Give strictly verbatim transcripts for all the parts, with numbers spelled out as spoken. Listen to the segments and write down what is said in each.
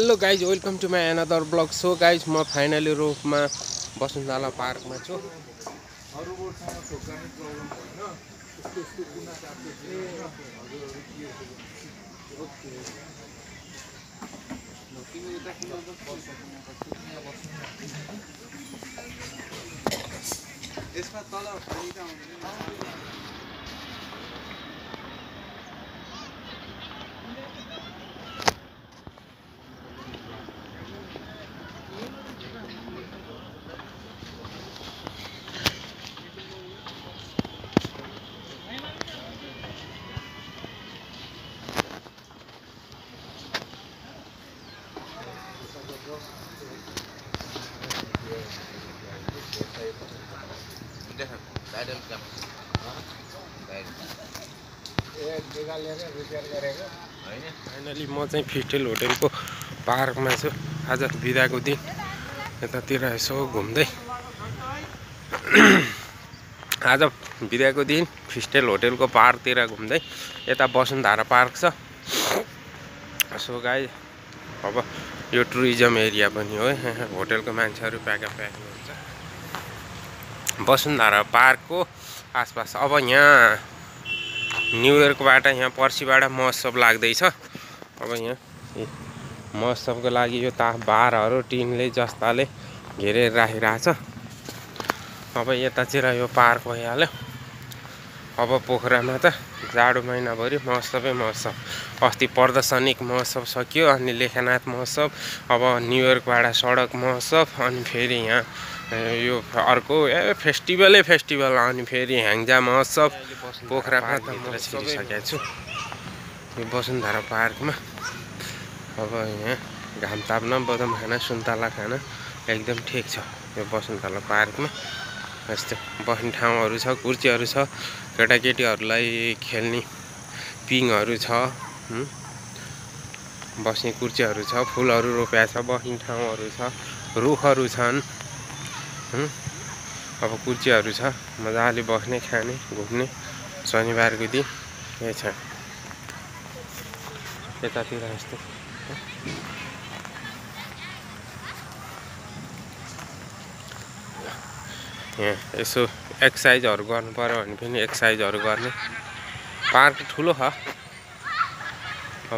Hello guys, welcome to my another blog. So guys, म finally रूपमा वसुन्धरा पार्कमा छु। फाइनली म चाहिँ फिस्टेल होटेलको पार्कमा छु। आज बिदाको दिन यतातिर यसो घुम्दै आज बिदाको दिन फिस्टेल होटेलको पार्कतिर घुम्दै यता वसुन्धरा पार्क छ। सो गाइस, अब यो टुरिज्म एरिया पनि हो। होटेलको मान्छेहरू प्याका प्याक हुन्छ वसुन्धरा पार्कको आसपास। अब यहाँ न्यु इयरकोबाट यहाँ पर्सिबाट महोत्सव लाग्दैछ। अब यहाँ महोत्सवको लागि यो ता बारहरू टिनले जस्ताले घेरेर राखिरहेछ। अब यतातिर यो पार्क भइहाल्यो। अब पोखरामा त जाडो महिनाभरि महोत्सवै महोत्सव। अस्ति प्रदर्शनिक महोत्सव सकियो, अनि लेखनाथ महोत्सव, अब न्यु इयरकोबाट सडक महोत्सव, अनि फेरि यहाँ यो अर्को ए फेस्टिभलै फेस्टिभल, अनि फेरि ह्याङ्जा महोत्सव। पोखरामा त सकिसकेको छु यो वसुन्धरा पार्कमा। अब यहाँ घाम ताप्न, बदाम खाना, सुन्तला खाना एकदम ठिक छ यो वसुन्धरा पार्कमा। यस्तो बस्ने ठाउँहरू छ, कुर्सीहरू छ, केटाकेटीहरूलाई खेल्ने पिङहरू छ, बस्ने कुर्सीहरू छ, फुलहरू रोप्या छ, बस्ने ठाउँहरू छ, रुखहरू छन्। अब कुर्सीहरू छ, मजाले बस्ने, खाने, घुम्ने। शनिबारको दिन यही छ यतातिर यस्तो। यहाँ यसो एक्सर्साइजहरू गर्नु पर्यो भने पनि एक्सर्साइजहरू गर्ने पार्क ठुलो छ। अब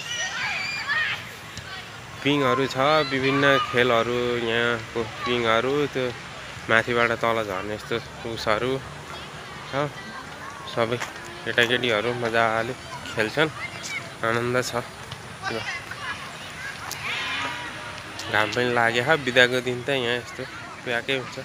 पिङहरू छ, विभिन्न खेलहरू, यहाँको पिङहरू, त्यो माथिबाट तल झर्ने यस्तो उसहरू छ। सबै केटाकेटीहरू मजाले खेल्छन्, आनन्द छ। घाम पनि लाग्यो। बिदाको दिन त यहाँ यस्तो प्याकै हुन्छ।